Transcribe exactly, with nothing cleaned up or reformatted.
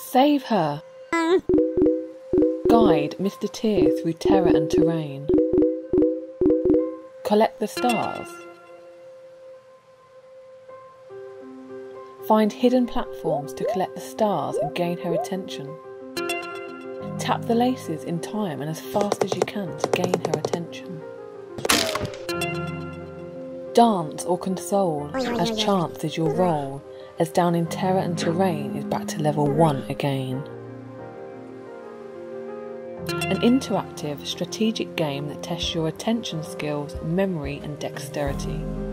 Save her! Guide Mister Tear through terror and terrain. Collect the stars. Find hidden platforms to collect the stars and gain her attention. Tap the laces in time and as fast as you can to gain her attention. Dance or console as chance is your role, as Down in Terror and Terrain is back to level one again. An interactive, strategic game that tests your attention skills, memory and dexterity.